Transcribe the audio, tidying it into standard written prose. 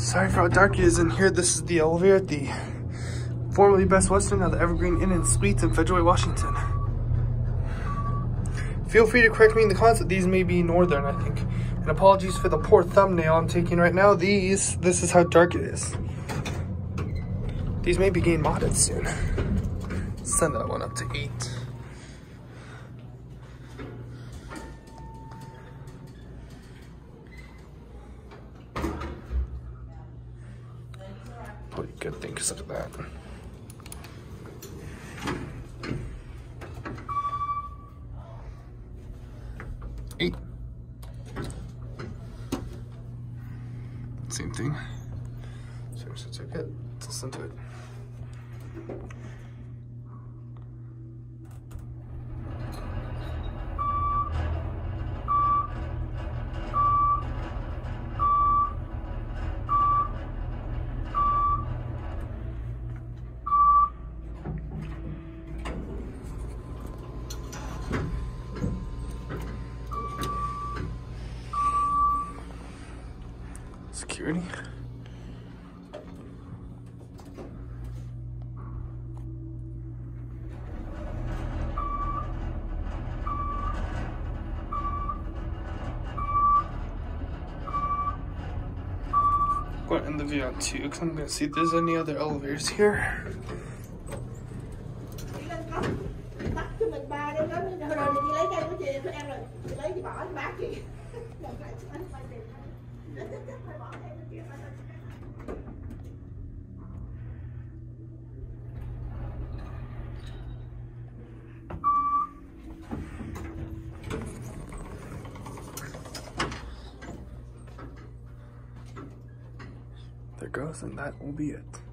Sorry for how dark it is in here. This is the elevator at the formerly Best Western, now the Evergreen Inn and Suites in Fedraway, Washington. Feel free to correct me in the comments that these may be northern, I think. And apologies for the poor thumbnail I'm taking right now. This is how dark it is. These may be getting modded soon. Send that one up to 8. Probably a good thing because look at that. Same thing. So it's okay. Let's listen to it. Security. I'm going to end the video on 2 because I'm going to see if there's any other elevators here. There goes, and that will be it.